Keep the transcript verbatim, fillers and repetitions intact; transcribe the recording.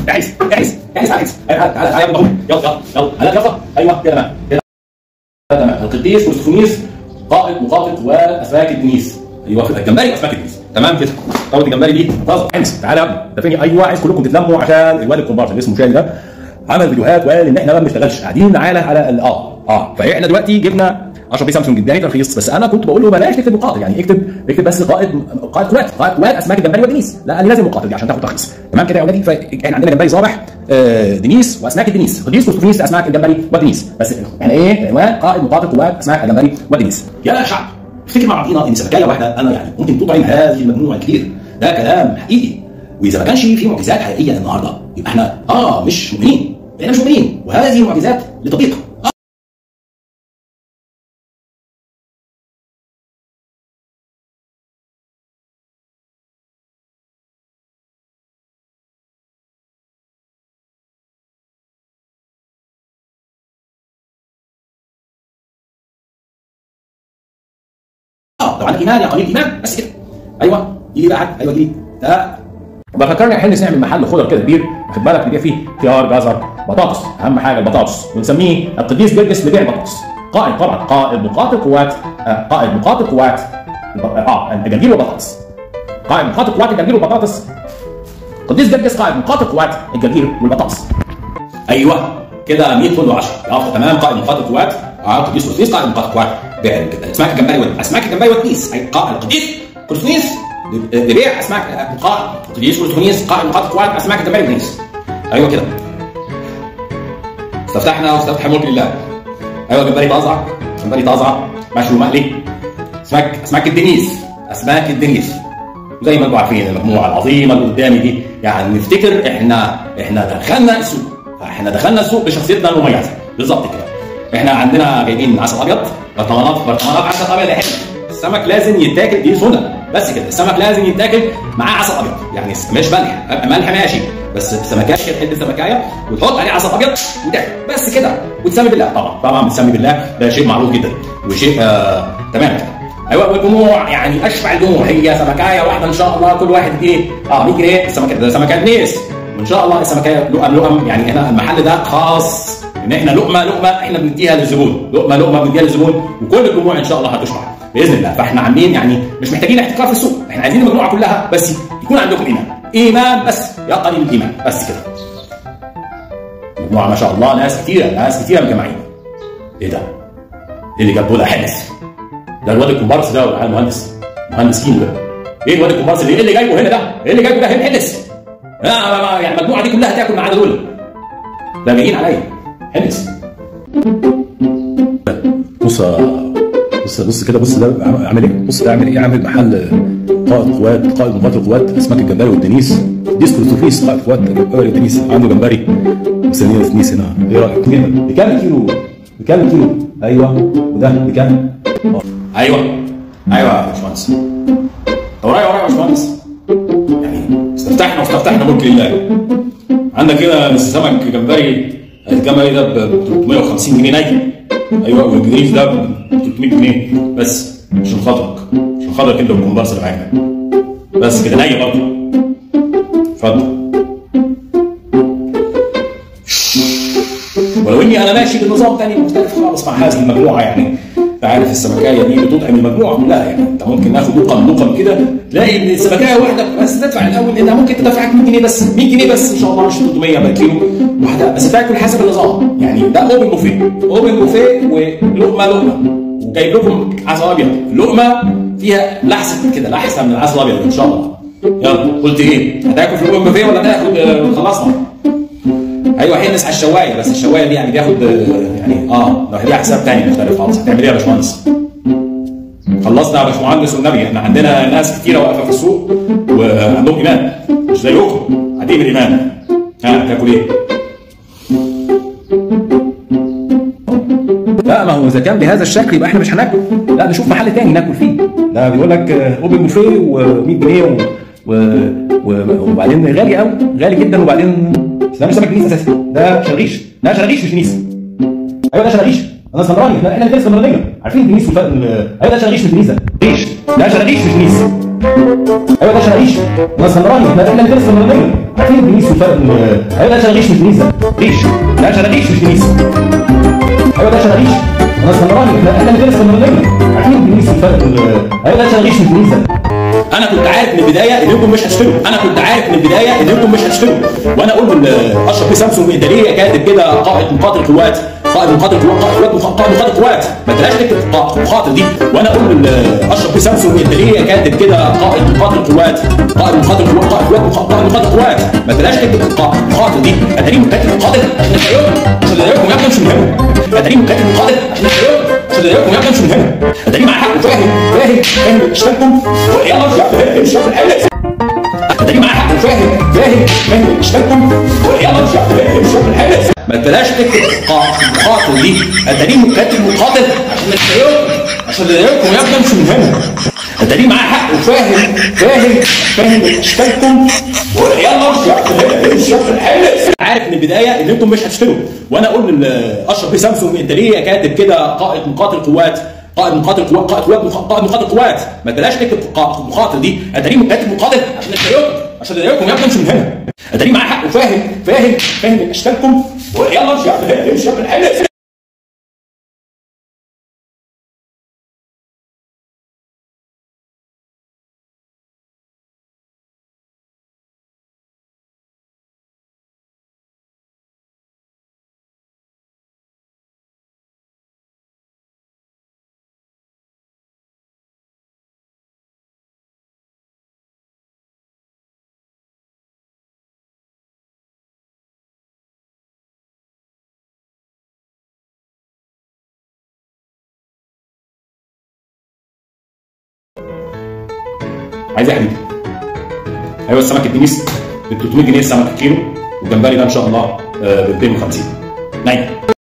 احس احس احس احس تعالى تعالى يلا يلا يلا يلا يلا ايوه كده تمام كده تمام. القديس كريستوفونيس قائد مقاتل قوات اسماك الدنيس. ايوه الجمبري واسماك الدنيس تمام كده. طاوله الجمبري دي طازه حمص. تعالى يا ابني ده فيني. ايوه عايز كلكم تتلموا عشان الواد الكومبارس اللي اسمه شادي ده عمل فيديوهات وقال ان احنا ما بنشتغلش قاعدين على على اه اه فاحنا دلوقتي جبنا عشرة بي سامسونج الداني ترخيص. بس انا كنت بقول له بلاش تكتب مقاتل، يعني اكتب اكتب بس قائد قائد قوات قائد قوات اسماك الجمبري والدنيس. لا انا لازم مقاتل دي عشان تاخد ترخيص تمام كده يا اولادي. فاحنا عندنا جمبري صابح آه دنيس واسماك الدنيس. قديس كريستوفونيس اسماك الجمبري والدنيس. بس احنا ايه عنوان قائد مقاتل قوات اسماك الجمبري والدنيس. يا شعب افتكر مع بعضينا ان سمكايه واحده انا يعني ممكن تطعم هذه المجموعه الكبير. ده كلام حقيقي. واذا ما كانش في معجزات حقيقيه النهارده يبقى احنا اه مش مؤمنين. احنا مش مؤمنين وهذه معجزات لتطبيقها. اه لو عندك ايمان يا قليل ايمان بس كده. ايوه يجي بقى ايوه يجي ده بفكرني احنا نعمل محل خضر كده كبير واخد بالك بيبيع فيه خيار جزر بطاطس. اهم حاجه البطاطس ونسميه القديس جرجس لبيع البطاطس. قائد طبعا قائد مقاتل قوات آه قائد مقاتل قوات اه الجرجير والبطاطس. قائد مقاتل قوات الجرجير والبطاطس. قديس جرجس قائد مقاتل قوات الجرجير والبطاطس. ايوه كده مية فل وعشرة. اه تمام. قائد مقاتل قوات اه قديس كريستوفونيس قائد مقاتل قوات بيع اسماك الجمبري اسماك الجمبري والدنيس. اي قائد القديس كريستوفونيس لبيع اسماك قائد قديس كريستوفونيس قائد مقاتل قوات اسماك الجمبري والدنيس. ايوه كده استفتحنا واستفتح ملك لله. ايوه جمبري طازع جمبري طازع مشوي ومقلي. اسماك اسماك الدنيس اسماك الدنيس. زي ما انتم عارفين المجموعه العظيمه اللي قدامي دي يعني نفتكر احنا احنا دخلنا السوق. احنا دخلنا السوق بشخصيتنا المميزه بالظبط كده. احنا عندنا جايبين عسل ابيض برطمانات برطمانات عسل ابيض. احنا السمك لازم يتاكل دي سنه بس كده. السمك لازم يتاكل معاه عسل ابيض يعني مش ملح. ملح ماشي بس سمكايه تحد السمكايه وتحط عليه عسل ابيض وتاكل بس كده وتسمي بالله. طبعا طبعا بتسمي بالله ده شيء معروف جدا وشيء آه تمام كده. ايوه والجموع يعني اشبع الجموع هي سمكايه واحده ان شاء الله. كل واحد ايه اه مية جنيه السمكه ده سمكه دنيس. وان شاء الله السمكايه لقم لقم يعني احنا المحل ده خاص ان احنا لقمه لقمه احنا بنديها للزبون. لقمه لقمه بنديها للزبون وكل الجموع ان شاء الله هتشبع باذن الله. فاحنا عاملين يعني مش محتاجين احتكار في السوق. احنا عايزين المجموعه كلها بس يكون عندكم ايمان ايمان بس يا قليل الايمان بس كده. مجموعه ما شاء الله ناس كتيره ناس كتيره مجمعين. ايه ده؟ ايه اللي جاب دول حنس؟ ده الواد الكومبارس ده ولا المهندس؟ مهندس كيمو ده. ايه الواد الكومبارس اللي ايه اللي جايبه هنا ده؟ ايه اللي جايبه ده هنا حنس؟ آه يعني المجموعه دي كلها تاكل معانا دول. ده جايين عليا حنس. بص بص بص كده بص ده عامل ايه؟ بص ده عامل ايه؟ عامل محل قائد قوات قائد مقاتل قوات اسماك الجمبري والدنيس. قديس كريستوفونيس قائد قوات الجمبري والدنيس. عنده جمبري مسميه دنيس هنا. ايه رايك كده؟ بكام الكيلو؟ بكام الكيلو؟ ايوه وده بكام؟ ايوه ايوه يا باشمهندس. ورايا ورايا يا باشمهندس. يعني استفتحنا واستفتحنا ملك لله. عندك كده سمك جمبري الجمبري ده ب ثلاثمية وخمسين جنيه نايم. ايوه والجريف ده ب ثلاثمية جنيه بس عشان خاطرك عشان خاطرك انت والكومبارس اللي معاك بس كده نايم برضه. اتفضل. ولو اني انا ماشي بنظام تاني مختلف خالص مع هذه المجموعه يعني. انت عارف السمكايه دي بتطعم المجموعه كلها يعني. انت ممكن ناخد لقم لقم كده تلاقي ان السمكايه واحده بس تدفع الاول انها ممكن تدفعك مية جنيه بس مية جنيه بس ان شاء الله مش ثلاثمية بالكيلو واحده بس تاكل حسب النظام يعني. ده اوبن بوفيه اوبن بوفيه ولقمه لقمه وجايب لكم عسل ابيض. اللقمه فيها لحسه كده لحسه من العسل الابيض ان شاء الله. يلا قلت ايه؟ هتاكل في الاوبن بوفيه ولا تاخد خلصنا؟ ايوه حنس على الشوايه بس الشوايه دي يعني بياخد يعني اه لو ليها حساب تاني مختلف خالص. هتعمل ايه يا باشمهندس؟ خلصنا يا باشمهندس والنبي. احنا عندنا ناس كتيره واقفه في السوق وعندهم ايمان مش زيكم عديم الايمان. ها تاكل ايه؟ لا ما هو اذا كان بهذا الشكل يبقى احنا مش هناكل. لا نشوف محل تاني ناكل فيه. ده بيقول لك اوبن بوفيه ومية جنيه و... و... وبعدين غالي قوي غالي جدا. وبعدين ده مش سمك دنيس اساسا ده شرغيش. لا شرغيش مش دنيس. ايوه ده شرغيش. انا اسكندراني احنا الاثنين اسكندرانيه عارفين دنيس والفرق. ايوه ده شرغيش مش دنيس. ده شرغيش مش دنيس. ايوه ده شراغيش، انا اسكندراني، احنا احنا بندرس اسكندرانيه، عارفين الدنيس والفرق بين ايوه ده شراغيش مش دنيس، ده ريش، لا شراغيش مش دنيس. ايوه ده شراغيش، انا اسكندراني، احنا احنا بندرس اسكندرانيه، عارفين الدنيس والفرق بين ايوه ده شراغيش مش دنيس. انا كنت عارف من البدايه انكم مش هتشتروا، انا كنت عارف من البدايه انكم مش هتشتروا، وانا اقول لاشرف بيه سامسون انت ليه كاتب كده قائد مقاتل قوات، قائد مقاتل قوات، قائد قائد مقاتل قوات، ما تلاش تكتب مقاتل دي، وانا اقول لاشرف بيه سامسون انت ليه كاتب كده قائد مقاتل قوات، قائد مقاتل قوات، قائد قائد مقاتل قوات، ما تلاش تكتب مقاتل دي، اتاريه كاتب مقاتل عشان اشتريكم، عشان اشتريكم يا ابني مش من هنا، اتاريه كاتب مقاتل عشان اشتريكم، عشان اشتريكم يا ابني مش من هنا، اتاريه معاه حق فاهم فاهم فاهم اشتركم يلا ارجع الشاب الحلس، اتاريه معاه حق فاهم فاهم فاهم اشتركم يلا ارجع الشاب الحلس، ما تبلاش تكتب مقاتل دي، اتاريه كاتب مقاتل عشان اشتريكم، عشان اشتريكم يا ابني مش من هنا، اتاريه معاه حق وفاهم فاهم فاهم اشتركم يلا ارجع الشاب الحلس. عارف من البدايه ان انتم مش هتشتروا، وانا اقول لاشرف بيه سامسون انت ليه كاتب كده قائد مقاتل قوات، قائد مقاتل قوات، قائد قوات، قائد مقاتل قوات، ما تبلاش تكتب مقاتل دي، اتاريه كاتب مقاتل عشان اشتريكم، عشان اشتريكم يا ابني مش من هنا، اتاريه معاه حق وفاهم فاهم فاهم اشتركم يلا ارجع الشاب الحلس. عايز ايه يا حبيبي؟ ايوه السمك الدنيس ب ثلاثمية جنيه السمك الكيلو، والجمبري ده ان شاء الله ب مئتين وخمسين. نايم.